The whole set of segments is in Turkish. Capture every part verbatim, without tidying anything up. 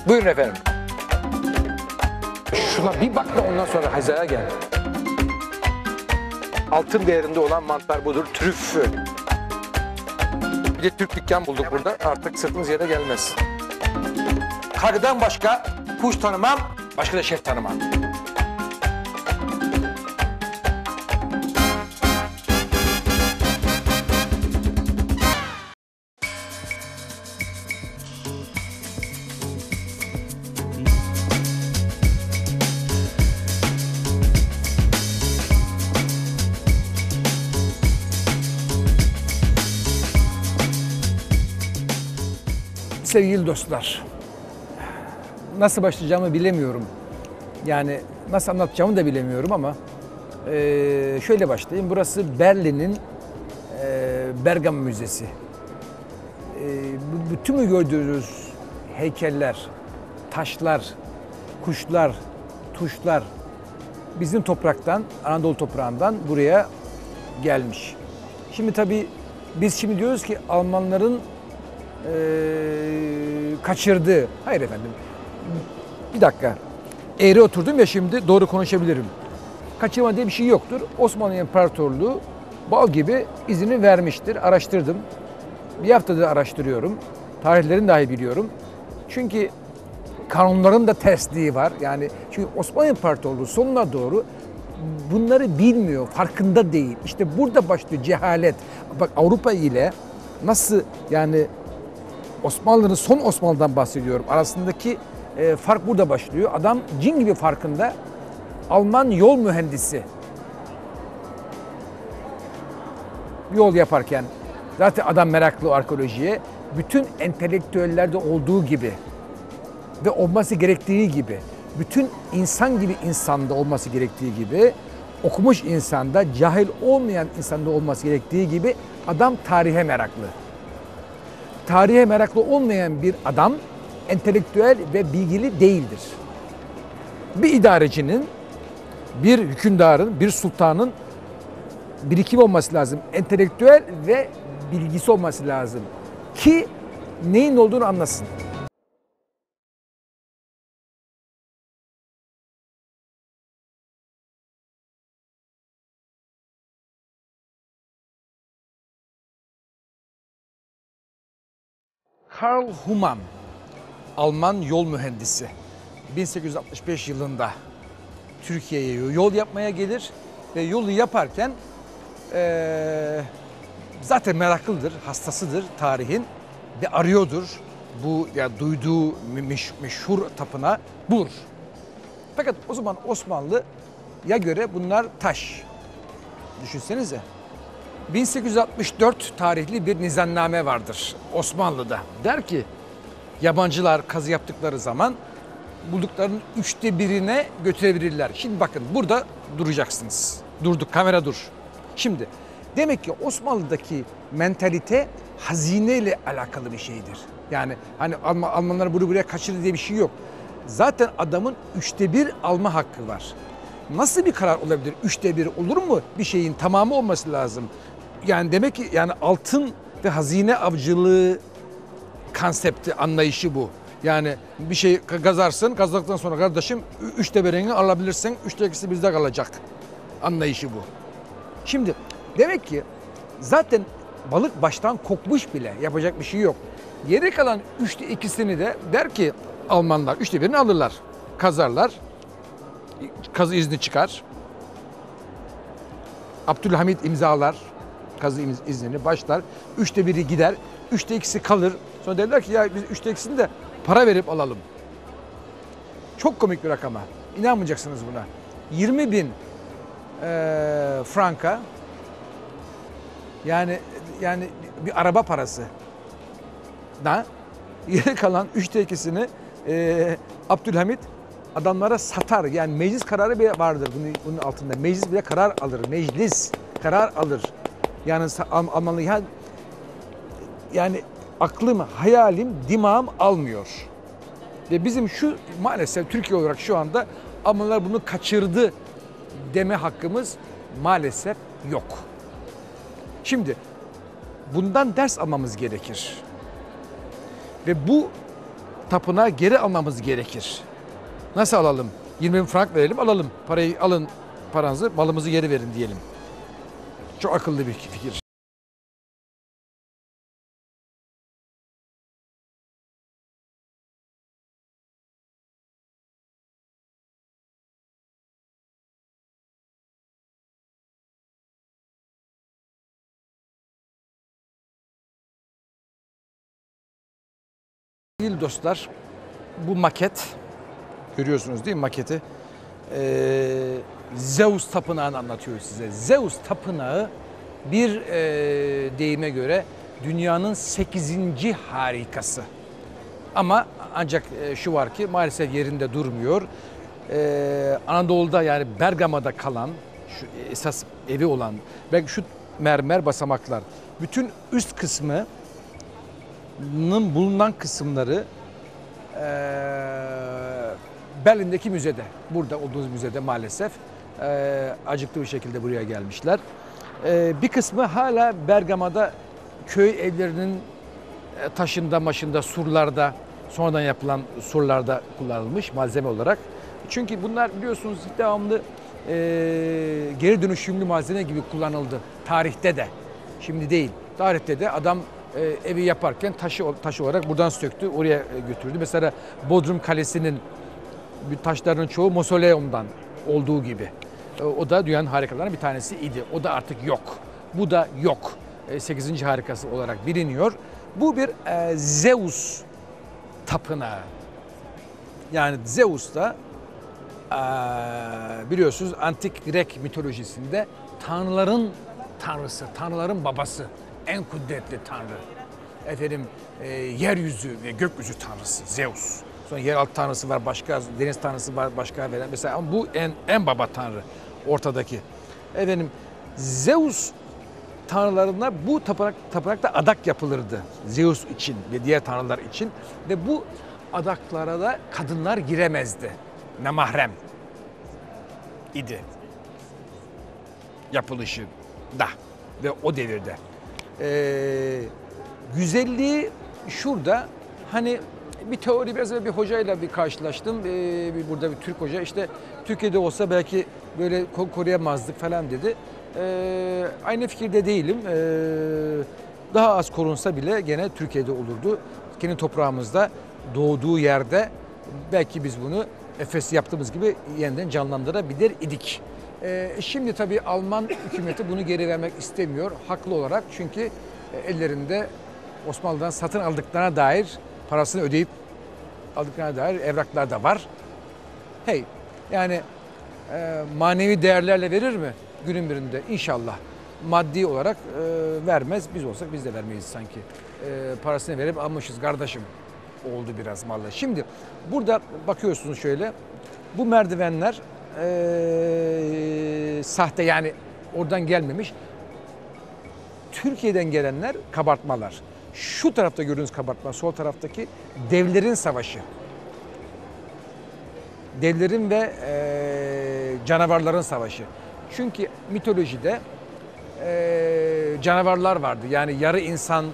Buyurun efendim. Şuna bir bak da ondan sonra hizaya gel. Altın değerinde olan mantar budur. Trüf. Bir de Türk dükkan bulduk burada. Artık sırtımız yere gelmez. Karıdan başka kuş tanımam, başka da şef tanımam. Sevgili dostlar, nasıl başlayacağımı bilemiyorum. Yani nasıl anlatacağımı da bilemiyorum ama e, şöyle başlayayım. Burası Berlin'in e, Bergama Müzesi. E, bütün mü gördüğünüz heykeller, taşlar, kuşlar, tuşlar bizim topraktan, Anadolu toprağından buraya gelmiş. Şimdi tabii biz şimdi diyoruz ki Almanların Ee, kaçırdı. Hayır efendim. Bir dakika. Eğri oturdum ya şimdi doğru konuşabilirim. Kaçırma diye bir şey yoktur. Osmanlı İmparatorluğu bal gibi izini vermiştir. Araştırdım. Bir haftadır araştırıyorum. Tarihlerini dahi biliyorum. Çünkü kanunların da tersliği var. Yani çünkü Osmanlı İmparatorluğu sonuna doğru bunları bilmiyor, farkında değil. İşte burada başlıyor cehalet. Bak Avrupa ile nasıl yani Osmanlı'nın son Osmanlı'dan bahsediyorum. Arasındaki e, fark burada başlıyor. Adam cin gibi farkında. Alman yol mühendisi. Yol yaparken zaten adam meraklı arkeolojiye. Bütün entelektüellerde olduğu gibi ve olması gerektiği gibi, bütün insan gibi insanda olması gerektiği gibi, okumuş insanda, cahil olmayan insanda olması gerektiği gibi adam tarihe meraklı. Tarihe meraklı olmayan bir adam entelektüel ve bilgili değildir. Bir idarecinin, bir hükümdarın, bir sultanın birikim olması lazım. Entelektüel ve bilgisi olması lazım ki neyin olduğunu anlasın. Karl Humann, Alman yol mühendisi. bin sekiz yüz altmış beş yılında Türkiye'ye yol yapmaya gelir ve yolu yaparken ee, zaten meraklıdır, hastasıdır tarihin ve arıyordur. Bu ya yani duyduğu meş, meşhur tapınağı bulur. Fakat o zaman Osmanlı'ya göre bunlar taş. Düşünsenize. bin sekiz yüz altmış dört tarihli bir nizamname vardır Osmanlı'da. Der ki yabancılar kazı yaptıkları zaman bulduklarının üçte birine götürebilirler. Şimdi bakın burada duracaksınız. Durduk, kamera dur. Şimdi demek ki Osmanlı'daki mentalite hazineyle alakalı bir şeydir. Yani hani Alman, Almanlar bunu buraya kaçırdı diye bir şey yok. Zaten adamın üçte bir alma hakkı var. Nasıl bir karar olabilir? Üçte bir olur mu? Bir şeyin tamamı olması lazım. Yani demek ki yani altın ve hazine avcılığı konsepti, anlayışı bu. Yani bir şey kazarsın, kazdıktan sonra kardeşim üçte birini alabilirsin, üçte ikisi bizde kalacak anlayışı bu. Şimdi demek ki zaten balık baştan kokmuş bile, yapacak bir şey yok. Geri kalan üçte ikisini de der ki Almanlar üçte birini alırlar, kazarlar, kazı izni çıkar. Abdülhamit imzalar kazı iznini, başlar. Üçte biri gider, üçte ikisi kalır. Sonra derler ki ya biz üçte ikisini de para verip alalım. Çok komik bir rakama. İnanmayacaksınız buna. yirmi bin e, franka yani yani bir araba parası da geri kalan üçte ikisini e, Abdülhamit adamlara satar. Yani meclis kararı bile vardır bunun, bunun altında. Meclis bile karar alır. Meclis karar alır. Yani Almanlı ya, yani aklım, hayalim, dimağım almıyor. Ve bizim şu maalesef Türkiye olarak şu anda Almanlar bunu kaçırdı deme hakkımız maalesef yok. Şimdi bundan ders almamız gerekir. Ve bu tapınağı geri almamız gerekir. Nasıl alalım? yirmi bin frank verelim, alalım. Parayı alın, paranızı, malımızı geri verin diyelim. Çok akıllı bir fikir. Değil dostlar, bu maket, görüyorsunuz değil mi maketi? Ee, Zeus tapınağını anlatıyor size. Zeus tapınağı bir e, deyime göre dünyanın sekizinci harikası. Ama ancak e, şu var ki maalesef yerinde durmuyor. Ee, Anadolu'da yani Bergama'da kalan, şu esas evi olan, belki şu mermer basamaklar, bütün üst kısmı bulunan kısımları e, Berlin'deki müzede, burada olduğumuz müzede maalesef e, acıklı bir şekilde buraya gelmişler. E, bir kısmı hala Bergama'da köy evlerinin taşında, maşında, surlarda, sonradan yapılan surlarda kullanılmış malzeme olarak. Çünkü bunlar biliyorsunuz devamlı e, geri dönüşümlü malzeme gibi kullanıldı tarihte de. Şimdi değil. Tarihte de adam e, evi yaparken taşı taş olarak buradan söktü, oraya götürdü. Mesela Bodrum Kalesi'nin taşlarının çoğu mausoleum'dan olduğu gibi. E, o da dünyanın harikalarından bir tanesi idi. O da artık yok. Bu da yok. E, sekizinci harikası olarak biliniyor. Bu bir e, Zeus tapınağı. Yani Zeus da e, biliyorsunuz antik Grek mitolojisinde tanrıların tanrısı, tanrıların babası, en kudretli tanrı. Efendim e, yeryüzü ve gökyüzü tanrısı Zeus. Sonra yeraltı tanrısı var, başka deniz tanrısı var, başka veren. Mesela ama bu en en baba tanrı ortadaki. Efendim Zeus tanrılarına bu tapınak, tapınakta adak yapılırdı. Zeus için ve diğer tanrılar için. Ve bu adaklara da kadınlar giremezdi. Namahrem idi. Yapılışı da ve o devirde. Ee, güzelliği şurada, hani bir teori biraz bir hocayla bir karşılaştım. Ee, bir, burada bir Türk hoca, işte Türkiye'de olsa belki böyle koruyamazdık falan dedi. Ee, aynı fikirde değilim. Ee, daha az korunsa bile gene Türkiye'de olurdu. Kendi toprağımızda, doğduğu yerde belki biz bunu Efes yaptığımız gibi yeniden canlandırabilir idik. Ee, şimdi tabii Alman hükümeti bunu geri vermek istemiyor. Haklı olarak, çünkü ellerinde Osmanlı'dan satın aldıklarına dair, parasını ödeyip aldıklarına dair evraklar da var. Hey, yani e, manevi değerlerle verir mi günün birinde? İnşallah. Maddi olarak e, vermez. Biz olsak biz de vermeyiz sanki. E, parasını verip almışız kardeşim. Oldu biraz malla. Şimdi burada bakıyorsunuz şöyle. Bu merdivenler e, sahte, yani oradan gelmemiş. Türkiye'den gelenler kabartmalar. Şu tarafta gördüğünüz kabartma, sol taraftaki devlerin savaşı. Devlerin ve e, canavarların savaşı. Çünkü mitolojide e, canavarlar vardı. Yani yarı insan,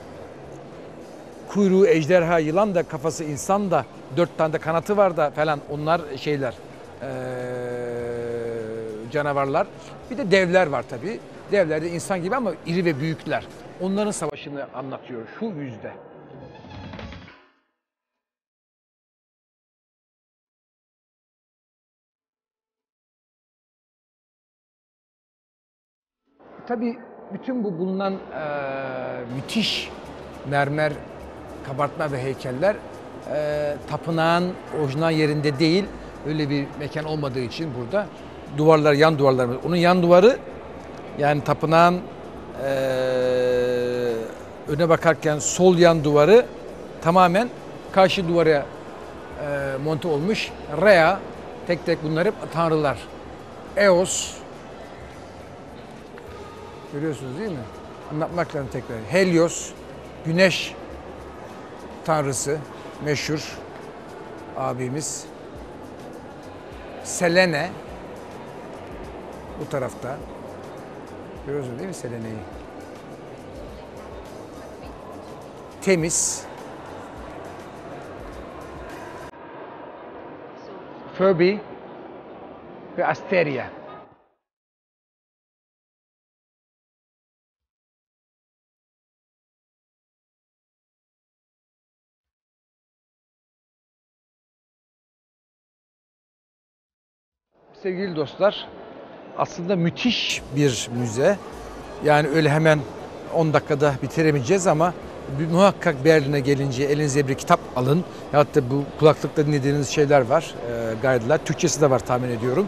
kuyruğu ejderha, yılan da kafası insan da, dört tane de kanatı var da falan, onlar şeyler, e, canavarlar. Bir de devler var tabii. Devler de insan gibi ama iri ve büyükler. Onların savaşını anlatıyor şu yüzde. Tabii bütün bu bulunan e, müthiş mermer, kabartma ve heykeller e, tapınağın orijinal yerinde değil. Öyle bir mekan olmadığı için burada duvarlar, yan duvarlar. Onun yan duvarı, yani tapınağın e, öne bakarken sol yan duvarı tamamen karşı duvara e, monte olmuş. Rhea, tek tek bunlar hep tanrılar. Eos, görüyorsunuz değil mi? Anlatmak lazım tekrar. Helios, güneş tanrısı, meşhur abimiz. Selene, bu tarafta. Görüyorsunuz değil mi Selene'yi? Temis, Furby ve Asteria. Sevgili dostlar, aslında müthiş bir müze. Yani öyle hemen on dakikada bitiremeyeceğiz ama bir, muhakkak Berlin'e gelince elinize bir kitap alın. Hatta bu kulaklıkta dinlediğiniz şeyler var, e, guide'lar. Türkçesi de var tahmin ediyorum.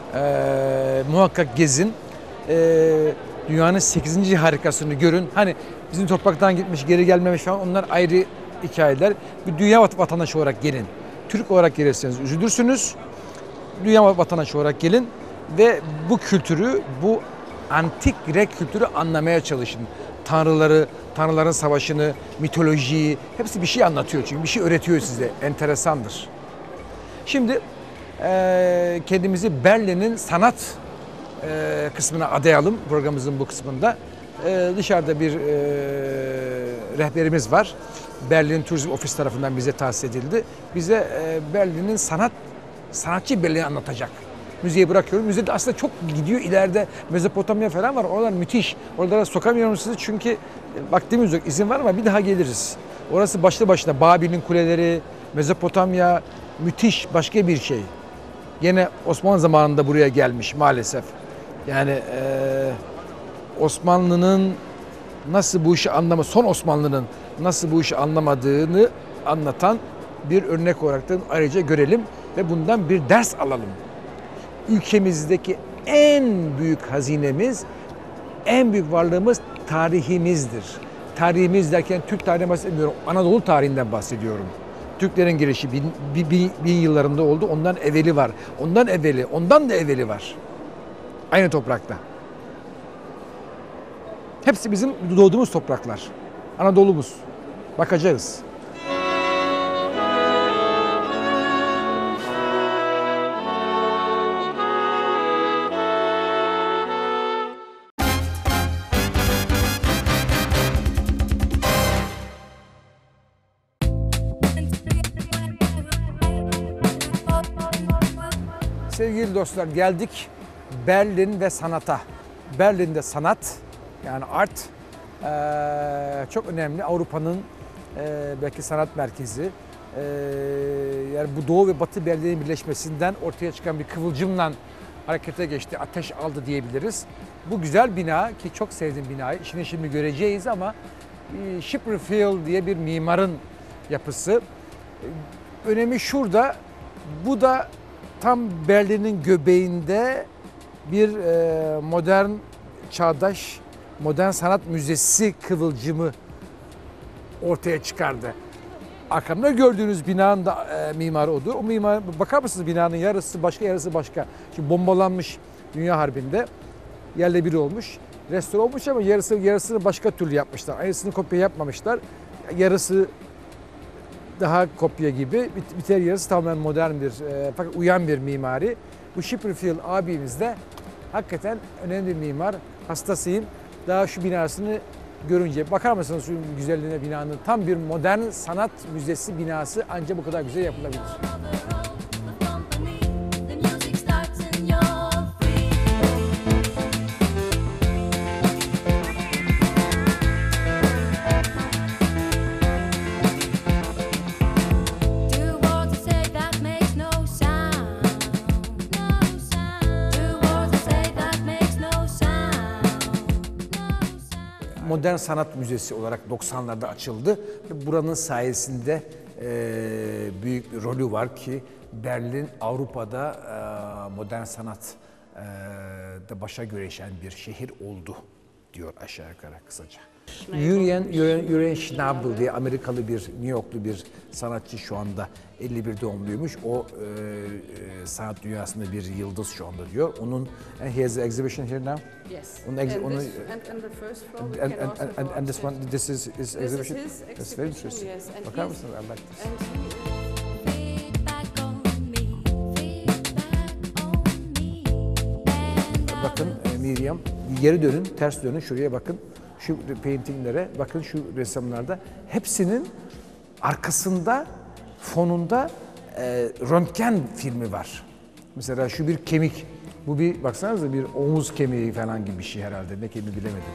E, muhakkak gezin. E, dünyanın sekizinci harikasını görün. Hani bizim topraktan gitmiş, geri gelmemiş falan, onlar ayrı hikayeler. Bir dünya vatandaşı olarak gelin. Türk olarak gelirseniz üzülürsünüz. Dünya vatandaşı olarak gelin ve bu kültürü, bu antik Grek kültürü anlamaya çalışın. Tanrıları, tanrıların savaşını, mitolojiyi, hepsi bir şey anlatıyor çünkü bir şey öğretiyor size. Enteresandır. Şimdi e, kendimizi Berlin'in sanat e, kısmına adayalım programımızın bu kısmında. E, dışarıda bir e, rehberimiz var. Berlin Turizm Ofis tarafından bize tahsis edildi. Bize e, Berlin'in sanat sanatçı Berlin'i anlatacak. Müzeyi bırakıyorum. Müzede aslında çok gidiyor, ileride Mezopotamya falan var. Oralar müthiş. Oralara sokamıyorum sizi çünkü vaktimiz yok. İzin var ama bir daha geliriz. Orası başlı başına Babil'in kuleleri, Mezopotamya müthiş başka bir şey. Yine Osmanlı zamanında buraya gelmiş maalesef. Yani e, Osmanlı'nın nasıl bu işi anlama, son Osmanlı'nın nasıl bu işi anlamadığını anlatan bir örnek olarak da ayrıca görelim ve bundan bir ders alalım. Ülkemizdeki en büyük hazinemiz, en büyük varlığımız tarihimizdir. Tarihimiz derken Türk tarihinden bahsetmiyorum, Anadolu tarihinden bahsediyorum. Türklerin girişi bin, bin, bin yıllarında oldu, ondan evveli var. Ondan evveli, ondan da evveli var. Aynı toprakta. Hepsi bizim doğduğumuz topraklar. Anadolu'muz. Bakacağız. Sevgili dostlar, geldik Berlin ve sanata. Berlin'de sanat, yani art ee, çok önemli. Avrupa'nın e, belki sanat merkezi. E, yani bu Doğu ve Batı Berlin'in birleşmesinden ortaya çıkan bir kıvılcımla harekete geçti, ateş aldı diyebiliriz. Bu güzel bina, ki çok sevdim binayı, işini şimdi göreceğiz ama e, Schipperfield diye bir mimarın yapısı. E, önemi şurada, bu da tam Berlin'in göbeğinde bir e, modern, çağdaş, modern sanat müzesi kıvılcımı ortaya çıkardı. Arkamda gördüğünüz binanın da e, mimarı odur. O mimar, bakar mısınız, binanın yarısı başka, yarısı başka. Şimdi bombalanmış Dünya Harbi'nde, yerle bir olmuş. Restore olmuş ama yarısı yarısını başka türlü yapmışlar. Aynısını kopya yapmamışlar. Yarısı daha kopya gibi, biter yarısı tamamen modern bir, e, fakat uyan bir mimari. Bu Schipperfield abimiz de hakikaten önemli bir mimar. Hastasıyım. Daha şu binasını görünce, bakar mısınız şu güzelliğine binanın? Tam bir modern sanat müzesi binası, ancak bu kadar güzel yapılabilir. Modern Sanat Müzesi olarak doksanlarda açıldı. Buranın sayesinde e, büyük bir rolü var ki Berlin Avrupa'da e, modern sanat e, da başa güreşen bir şehir oldu diyor aşağı yukarı kısaca. Jürgen, Jürgen Schnabel diye Amerikalı bir, New Yorklu bir sanatçı, şu anda elli bir doğumluymuş. O e, sanat dünyasında bir yıldız şu anda diyor. Onun, and he has an exhibition here now. Yes. On and, ex- this, on and, and the first floor we and, can and, also and, go and this one, upstairs. this is his This exhibition. is his That's very exhibition, interesting. yes. And Bakar he's- mısınız? I like this. And he Feedback on me, feedback on me. And Bakın e, Miriam, geri dönün, ters dönün, şuraya bakın. Şu paintinglere bakın, şu resimlerde. Hepsinin arkasında, fonunda e, röntgen filmi var. Mesela şu bir kemik. Bu bir baksanıza bir omuz kemiği falan gibi bir şey herhalde. Ne kemiği bilemedim.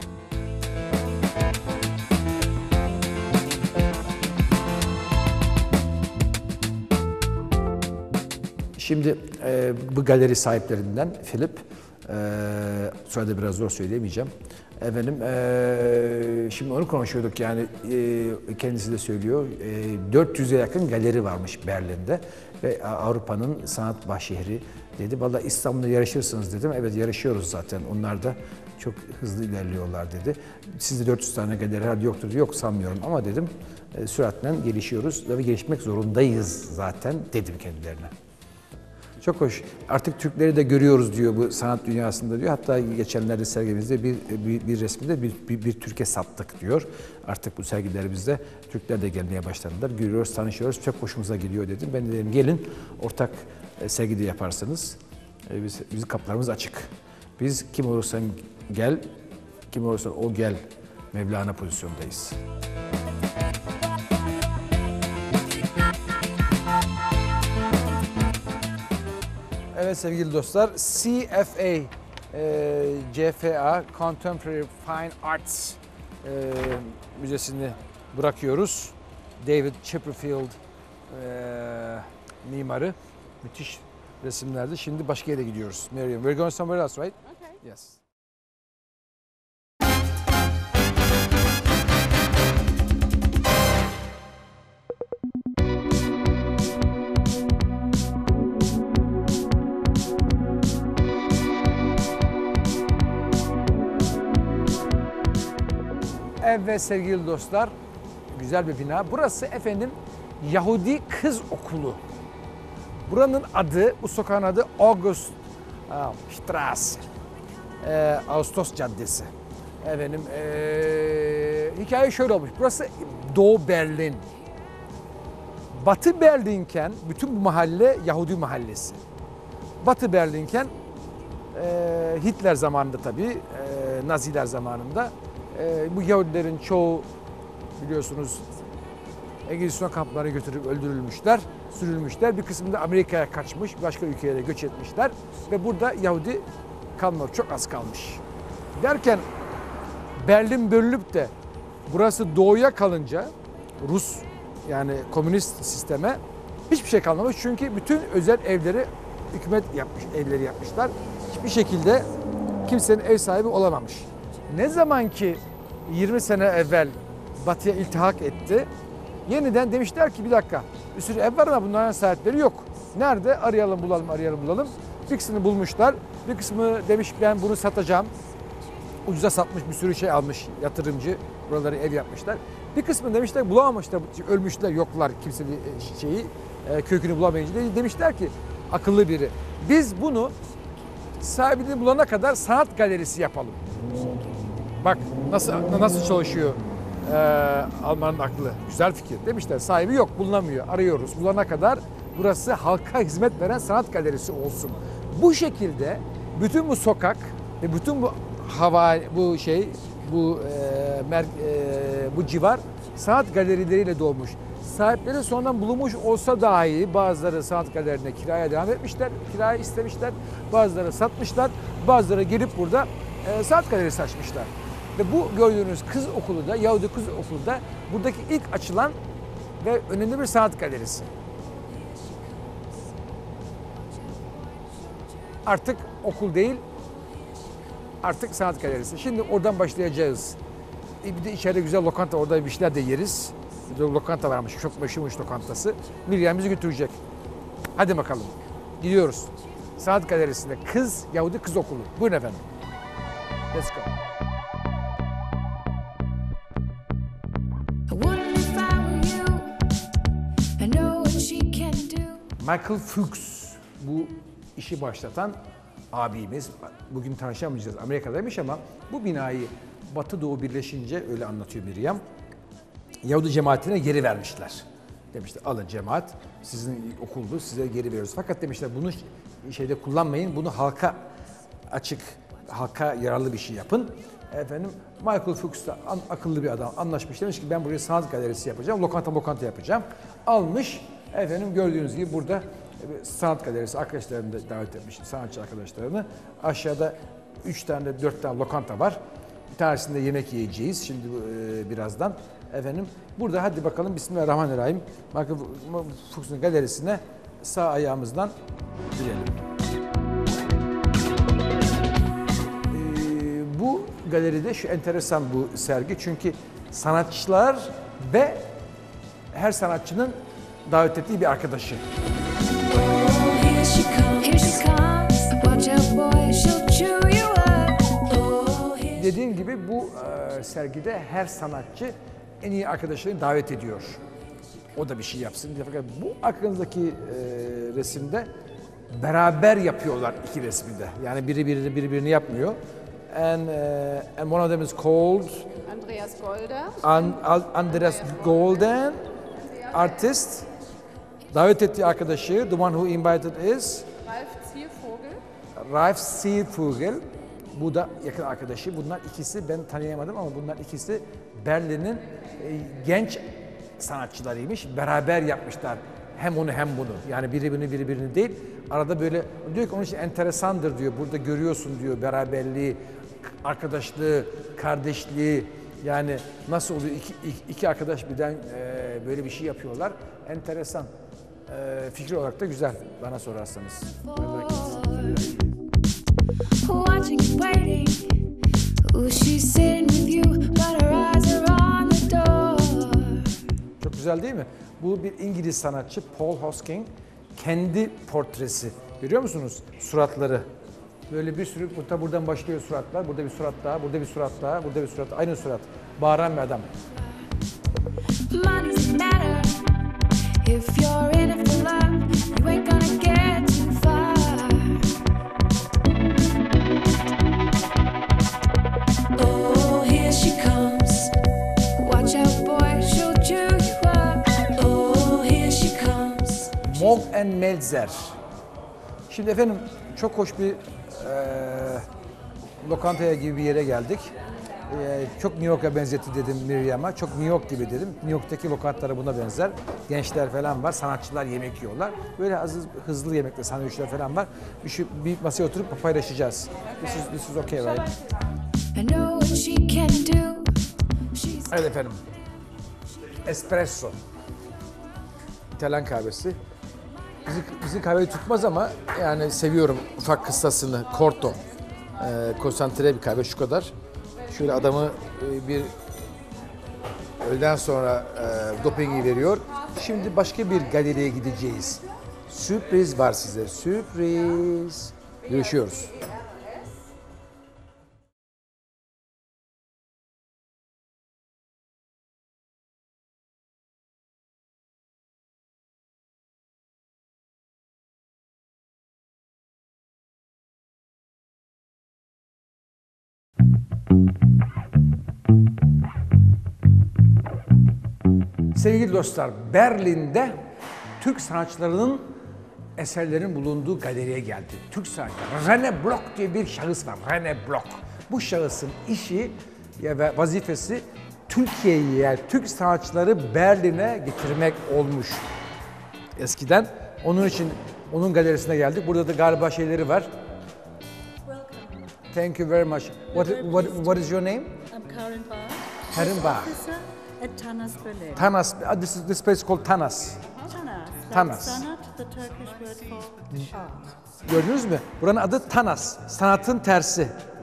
Şimdi e, bu galeri sahiplerinden Philip, e, sonra da biraz zor söyleyemeyeceğim. Efendim, e, şimdi onu konuşuyorduk yani e, kendisi de söylüyor. E, dört yüze yakın galeri varmış Berlin'de ve Avrupa'nın sanat başşehri dedi. Vallahi İstanbul'da yarışırsınız dedim. Evet yarışıyoruz zaten. Onlar da çok hızlı ilerliyorlar dedi. Sizde dört yüz tane galeri herhalde yoktur. Yok sanmıyorum ama dedim e, süratle gelişiyoruz ve gelişmek zorundayız zaten dedim kendilerine. Çok hoş. Artık Türkleri de görüyoruz diyor bu sanat dünyasında diyor. Hatta geçenlerde sergimizde bir, bir, bir resminde bir, bir, bir Türkiye sattık diyor. Artık bu sergilerimizde Türkler de gelmeye başladılar. Görüyoruz, tanışıyoruz. Çok hoşumuza gidiyor dedim. Ben de dedim gelin ortak sergide yaparsanız e, biz, bizim kapılarımız açık. Biz kim olursan gel, kim olursa o gel Mevlana pozisyondayız. Evet sevgili dostlar, C F A, e, C F A Contemporary Fine Arts e, Müzesi'ni bırakıyoruz. David Chipperfield e, mimarı, müthiş resimlerdi. Şimdi başka yere gidiyoruz. Miriam, we're going somewhere else, right? Okay. Yes. Evet sevgili dostlar, güzel bir bina. Burası efendim Yahudi Kız Okulu. Buranın adı, bu sokağın adı August Straße, ee, Ağustos Caddesi. Efendim, ee, hikaye şöyle olmuş. Burası Doğu Berlin. Batı Berlinken bütün bu mahalle Yahudi mahallesi. Batı Berlinken ee, Hitler zamanında tabii, ee, Naziler zamanında ee, bu Yahudilerin çoğu biliyorsunuz Engizisyon kamplarına götürüp öldürülmüşler, sürülmüşler. Bir kısmı da Amerika'ya kaçmış, başka ülkelere göç etmişler ve burada Yahudi kalmamış, çok az kalmış. Derken Berlin bölünüp de burası doğuya kalınca Rus yani komünist sisteme hiçbir şey kalmamış. Çünkü bütün özel evleri hükümet yapmış, evleri yapmışlar. Hiçbir şekilde kimsenin ev sahibi olamamış. Ne zaman ki yirmi sene evvel Batı'ya iltihak etti, yeniden demişler ki bir dakika, bir sürü ev var ama bunların sahipleri yok. Nerede? Arayalım bulalım, arayalım bulalım. Bir kısmını bulmuşlar, bir kısmı demiş ben bunu satacağım. Ucuza satmış, bir sürü şey almış yatırımcı, buraları ev yapmışlar. Bir kısmını demişler bulamamışlar, ölmüşler, yoklar kimse bir şeyi, kökünü bulamayınca. Demişler ki akıllı biri, biz bunu sahibini bulana kadar sanat galerisi yapalım. Bak nasıl nasıl çalışıyor e, Alman'ın aklı. Güzel fikir. Demişler sahibi yok, bulunamıyor. Arıyoruz. Bulana kadar burası halka hizmet veren sanat galerisi olsun. Bu şekilde bütün bu sokak ve bütün bu hava, bu şey, bu e, mer, e, bu civar sanat galerileriyle dolmuş. Sahipleri sonradan bulunmuş olsa dahi bazıları sanat galerilerine kiraya devam etmişler, kiraya istemişler, bazıları satmışlar, bazıları gelip burada e, sanat galerisi açmışlar. Ve bu gördüğünüz kız okulu da, Yahudi kız okulu da buradaki ilk açılan ve önemli bir sanat galerisi. Artık okul değil, artık sanat galerisi. Şimdi oradan başlayacağız. E bir de içeride güzel lokanta, orada bir şeyler de yeriz. Bir de lokanta varmış, çok meşhurmuş lokantası. Miriam bizi götürecek. Hadi bakalım, gidiyoruz. Sanat galerisinde kız, Yahudi kız okulu. Buyurun efendim. Let's go. Michael Fuchs, bu işi başlatan abimiz. Bugün tanışamayacağız, Amerika'daymış ama bu binayı Batı Doğu birleşince öyle anlatıyor Miriam. Yahudi cemaatine geri vermişler. Demişler alın cemaat, sizin okuldu, size geri veriyoruz. Fakat demişler bunu şeyde kullanmayın, bunu halka açık, halka yararlı bir şey yapın. Efendim Michael Fuchs da akıllı bir adam, anlaşmış, demiş ki ben buraya sanat galerisi yapacağım, lokanta lokanta yapacağım. Almış Efendim gördüğünüz gibi burada e, sanat galerisi arkadaşlarını da davet etmiş, sanatçı arkadaşlarını. Aşağıda üç tane, dört tane lokanta var. Bir tanesinde yemek yiyeceğiz şimdi e, birazdan. Efendim burada hadi bakalım Bismillahirrahmanirrahim. Michael Fuchs'un galerisine sağ ayağımızdan girelim. Ee, bu galeride şu enteresan bu sergi çünkü sanatçılar ve her sanatçının davet ettiği bir arkadaşı. Oh, here she comes. Here she comes. Watch out, boy, she'll chew you up. Oh, here Dediğim gibi bu e, sergide her sanatçı en iyi arkadaşlarını davet ediyor. O da bir şey yapsın. Fakat bu aklınızdaki e, resimde beraber yapıyorlar iki resmi de. Yani biri birini birbirini yapmıyor. And, uh, and one of them is called Andreas Golder. An- Al- Andreas Golden, artist. Davet ettiği arkadaşı, the one who invited is Ralf Ziervogel. Ralf Ziervogel. Bu da yakın arkadaşı. Bunlar ikisi ben tanıyamadım ama bunlar ikisi Berlin'in e, genç sanatçılarıymış. Beraber yapmışlar. Hem onu hem bunu. Yani biri birini biri birini değil. Arada böyle diyor ki onun için enteresandır diyor. Burada görüyorsun diyor beraberliği, arkadaşlığı, kardeşliği. Yani nasıl oluyor iki, iki, iki arkadaş birden e, böyle bir şey yapıyorlar. Enteresan. E, fikir olarak da güzel bana sorarsanız. watching, waiting. Ooh, she's sitting with you, but her eyes are on the door. Çok güzel değil mi? Bu bir İngiliz sanatçı Paul Hosking. Kendi portresi. Görüyor musunuz? Suratları. Böyle bir sürü, burada buradan başlıyor suratlar. Burada bir surat daha, burada bir surat daha, burada bir surat. Aynı surat. Bağıran bir adam. Money doesn't matter if you're in it for love. You ain't gonna get too far. Oh, here she comes. Watch out, boy, she'll chew you up. Oh, here she comes. Mog and Melzer. Şimdi efendim çok hoş bir eee lokantaya gibi bir yere geldik. Eee, çok New York'a benzetti dedim Miriam'a. Çok New York gibi dedim. New York'taki lokantalara buna benzer. Gençler falan var, sanatçılar yemek yiyorlar. Böyle hızlı, hızlı yemekler, sandviçler falan var. Bir, şu, bir masaya oturup paylaşacağız. This is, this is okay, right? I know what she can do. She's Evet efendim. Espresso. İtalyan kahvesi. Bizim, bizim kahveyi tutmaz ama yani seviyorum ufak kıssasını. Corto. Ee, konsantre bir kahve şu kadar. Şöyle adamı e, bir öğleden sonra e, dopingi veriyor. Şimdi başka bir galeriye gideceğiz. Sürpriz var size. Sürpriz. Görüşüyoruz. Sevgili dostlar, Berlin'de Türk sanatçılarının eserlerin bulunduğu galeriye geldi. Türk sanatçıları. René Block diye bir şahıs var. René Block. Bu şahısın işi ya ve vazifesi Türkiye'yi, yani Türk sanatçıları Berlin'e getirmek olmuş. Eskiden onun için onun galerisine geldik. Burada da galiba şeyleri var. Thank you very much. What, what, what is your name? I'm Karen Barr, Karen Barr. officer at Tanas Berlin. Tanas. uh, This is this place is called Tanas. Tanas. Tanas. That's Sanat, the Turkish word for art. Gördünüz mü? Buranın adı Tanas. Sanatın tersi.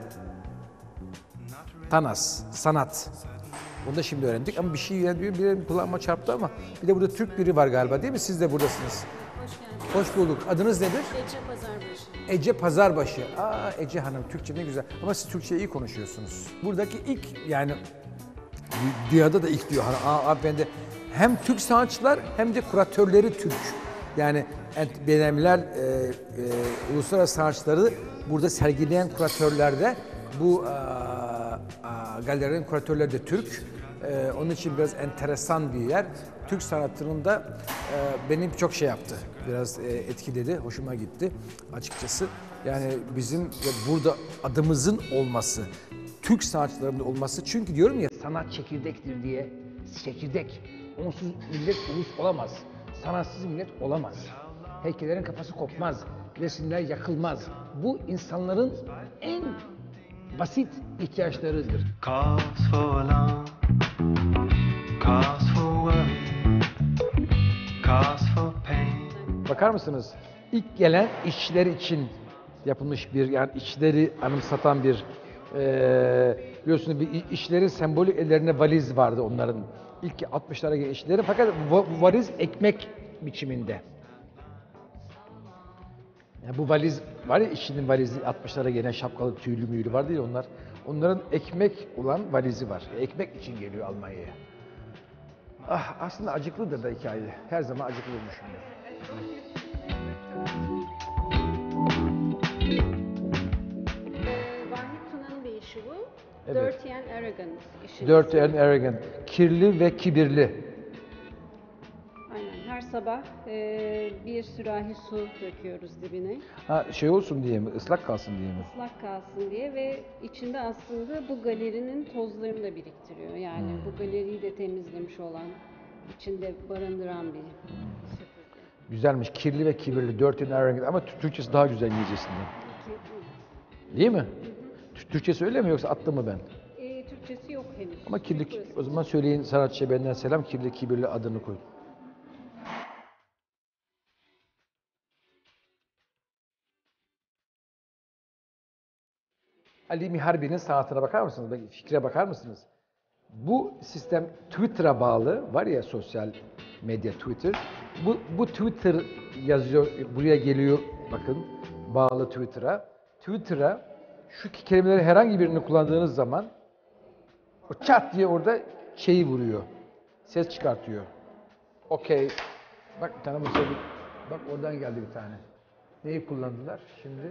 Tanas. Sanat. Bunu da şimdi öğrendik ama bir şey yani bir, bir kulağıma çarptı ama bir de burada Türk biri var galiba değil mi? Siz de buradasınız. Hoş bulduk. Adınız nedir? Ece Pazarbaşı. Ece Pazarbaşı. Aa Ece Hanım Türkçe ne güzel. Ama siz Türkçe iyi konuşuyorsunuz. Buradaki ilk yani dünyada da ilk diyor. Aa, abi ben de hem Türk sanatçılar hem de kuratörleri Türk. Yani benemler, e, e, uluslararası sanatçıları burada sergileyen kuratörlerde bu e, e, galerinin kuratörleri de Türk. E, onun için biraz enteresan bir yer. Türk sanatının da e, benim çok şey yaptı. Biraz e, etkiledi, hoşuma gitti açıkçası. Yani bizim burada adımızın olması, Türk sanatçılarının olması. Çünkü diyorum ya sanat çekirdektir diye. Çekirdek. Onsuz millet ulus olamaz. sanatsız millet olamaz. Heykellerin kafası kopmaz, resimler yakılmaz. Bu insanların en basit ihtiyaçlarıdır. Cause for alarm, cause for worry, cause for pain. Bakar mısınız? İlk gelen işçiler için yapılmış bir, yani işçileri anımsatan bir, e, biliyorsunuz bir işçilerin sembolik ellerinde valiz vardı onların. İlk altmışlara gelen işçilerin, fakat bu valiz ekmek biçiminde. Yani bu valiz var ya, işçinin valizi, altmışlara gelen şapkalı tüylü müylü var değil onlar. Onların ekmek olan valizi var. Ekmek için geliyor Almanya'ya. Ah, aslında acıklıdır da hikaye. Her zaman acıklı olmuşumdur. Vahit Tuna'nın bir işi bu. Evet. Dirty and Arrogant işi. Dirty and arrogant. Kirli ve kibirli. Aynen. Her sabah e, bir sürahi su döküyoruz dibine. Ha, şey olsun diye mi? Islak kalsın diye mi? Islak kalsın diye ve içinde aslında bu galerinin tozlarını da biriktiriyor. Yani Hmm. bu galeriyi de temizlemiş olan, içinde barındıran bir süpürge. Güzelmiş. Kirli ve kibirli. Dirty and arrogant. Ama Tü- Türkçesi daha güzel İngilizcesinden. Değil mi? Tü- Türkçesi öyle mi, yoksa attım mı ben? E, Türkçesi yok henüz. Ama kirli, Burası. o zaman söyleyin sanatçıya benden selam, kirli kibirli adını koy. Ali Miharbi'nin sanatına bakar mısınız? Bak, fikre bakar mısınız? Bu sistem Twitter'a bağlı, var ya sosyal medya Twitter. Bu, bu Twitter yazıyor, buraya geliyor, bakın, bağlı Twitter'a. Twitter'a şu kelimeleri herhangi birini kullandığınız zaman o çat diye orada şeyi vuruyor. Ses çıkartıyor. Okey. Bak bir tane mesela bir, bak oradan geldi bir tane. Neyi kullandılar şimdi?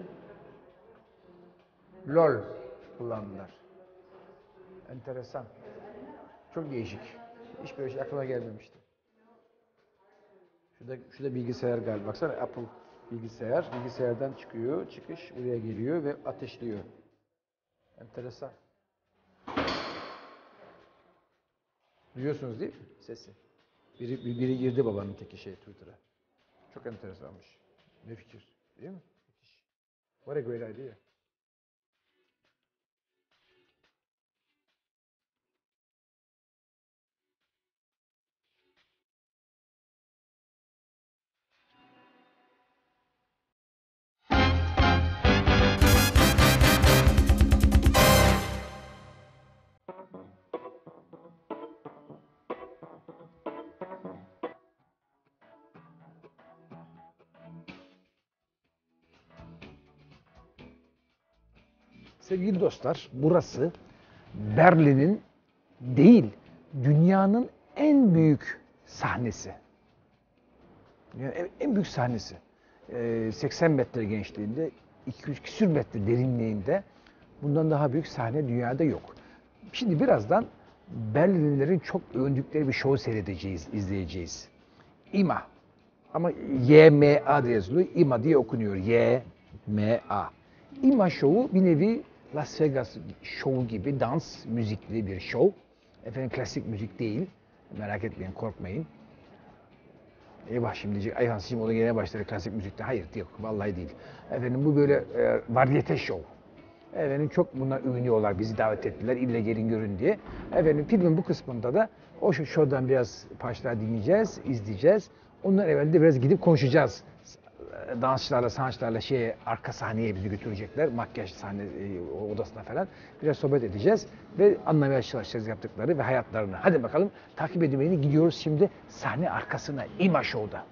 LOL kullandılar. Enteresan. Çok değişik. Hiç böyle şey aklıma gelmemişti. Şurada, şurada bilgisayar galiba. Baksana, Apple bilgisayar. Bilgisayardan çıkıyor, çıkış buraya geliyor ve ateşliyor. Enteresan. Duyuyorsunuz değil mi sesi? Biri, biri girdi babanın teki şey Twitter'a. Çok enteresanmış. Ne fikir, değil mi? Müthiş. What a great idea. Sevgili dostlar, burası Berlin'in değil, dünyanın en büyük sahnesi. Yani en, en büyük sahnesi. Ee, seksen metre genişliğinde, iki yüz küsür metre derinliğinde, bundan daha büyük sahne dünyada yok. Şimdi birazdan Berlinlilerin çok övündükleri bir show seyredeceğiz, izleyeceğiz. İma. Ama Y M A diye yazılıyor. İma diye okunuyor. Y M A. İma şovu bir nevi Las Vegas şovu gibi dans müzikli bir şov. Efendim klasik müzik değil. Merak etmeyin, korkmayın. Eyvah şimdi diyecek, Ayhan şimdi o da gene başladı klasik müzikte. Hayır, yok, vallahi değil. Efendim bu böyle e, varyete şov. Efendim çok bunlar övünüyorlar, bizi davet ettiler, ille gelin görün diye. Efendim filmin bu kısmında da o şovdan biraz parçalar dinleyeceğiz, izleyeceğiz. Ondan evvel de biraz gidip konuşacağız. Dansçılarla, sanatçılarla şeye, arka sahneye bizi götürecekler. Makyaj sahne e, odasına falan. Biraz sohbet edeceğiz ve anlamaya çalışacağız yaptıkları ve hayatlarını. Hadi bakalım, takip edin beni. Gidiyoruz şimdi sahne arkasına, İma Show'da.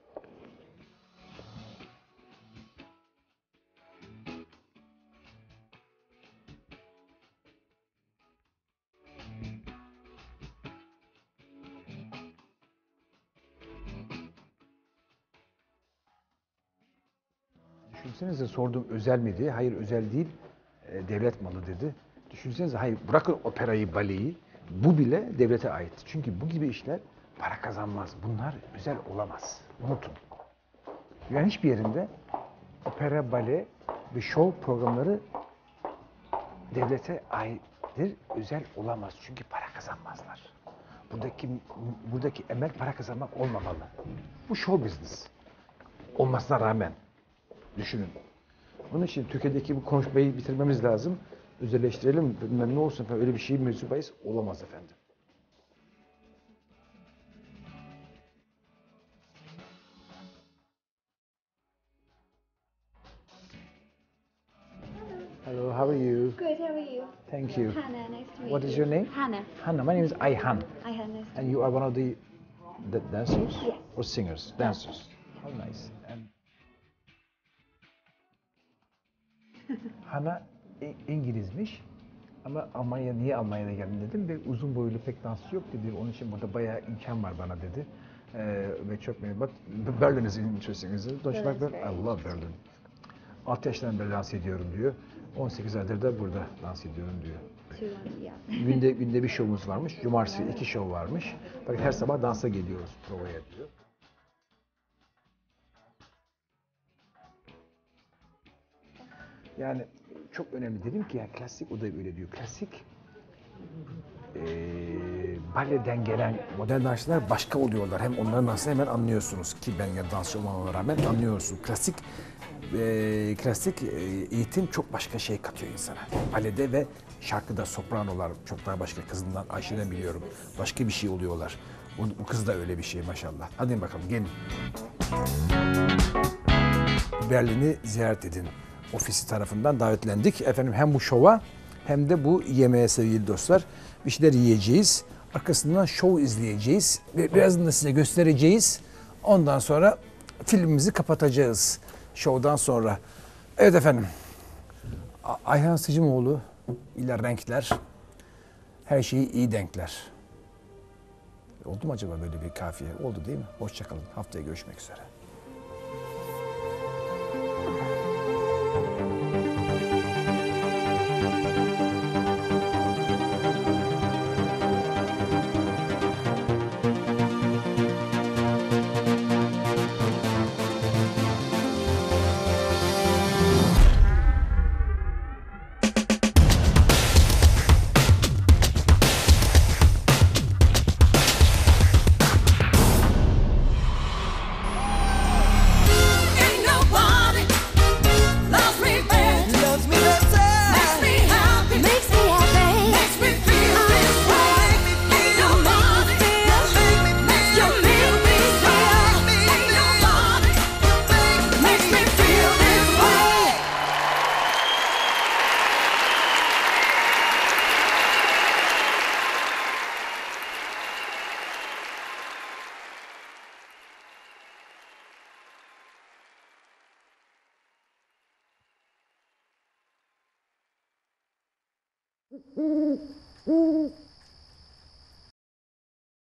Düşünsenize, sordum özel mi diye. Hayır, özel değil, e, devlet malı dedi. Düşünsenize, hayır, bırakın operayı, baleyi, bu bile devlete ait. Çünkü bu gibi işler para kazanmaz. Bunlar özel olamaz. Unutun. Yani hiçbir yerinde opera, bale ve show programları devlete aittir, özel olamaz. Çünkü para kazanmazlar. Buradaki buradaki emel para kazanmak olmamalı. Bu show business. Olmasına rağmen. Düşünün. Onun için Türkiye'deki bu konuşmayı bitirmemiz lazım. Özelleştirelim, bilmem ne olsun falan öyle bir şey mevzu bahis olamaz efendim. Hello, how are you? Good, how are you? Thank you. Hannah, nice to meet What you. is your name? Hannah. Hannah. My name is Ayhan. Ayhan, nice to And you are one of the, the dancers? Yes. Or singers? Dancers. How nice. And Hannah İ- İngilizmiş. Ama Almanya niye Almanya'da geldin dedim ve uzun boylu pek dansçı yok dedi. Onun için burada bayağı imkan var bana dedi. Ee, ve çok memnun. But Berlin is interesting. Is it? Don't you like Berlin? I love Berlin. altı yaşından beri dans ediyorum diyor. on sekiz aydır da burada dans ediyorum diyor. Too long, yeah. Günde günde bir şovumuz varmış. Cumartesi iki şov varmış. Fakat her sabah dansa geliyoruz provaya diyor. Yani çok önemli dedim ki ya klasik o da öyle diyor. Klasik eee baleden gelen modern dansçılar başka oluyorlar. Hem onların dansını hemen anlıyorsunuz ki ben ya dansçı olmama rağmen anlıyorsun. Klasik eee, klasik eee, eğitim çok başka şey katıyor insana. Balede ve şarkıda sopranolar çok daha başka. Kızından Ayşe'den biliyorum. Başka bir şey oluyorlar. Bu, bu kız da öyle bir şey maşallah. Hadi bakalım gelin. Berlin'i ziyaret edin. Ofisi tarafından davetlendik. Efendim hem bu şova hem de bu yemeğe sevgili dostlar. Bir şeyler yiyeceğiz. Arkasından şov izleyeceğiz. Ve birazdan da size göstereceğiz. Ondan sonra filmimizi kapatacağız. Şovdan sonra. Evet efendim. A- Ayhan Sıcımoğlu ile renkler. Her şeyi iyi denkler. Oldu mu acaba böyle bir kafiye? Oldu değil mi? Hoşçakalın. Haftaya görüşmek üzere. Ain't nobody loves me better. Loves me better. Makes me happy. Makes me happy. Makes me feel this way. Ain't nobody makes you feel this way. Ain't nobody makes me feel this way. Mm-hmm.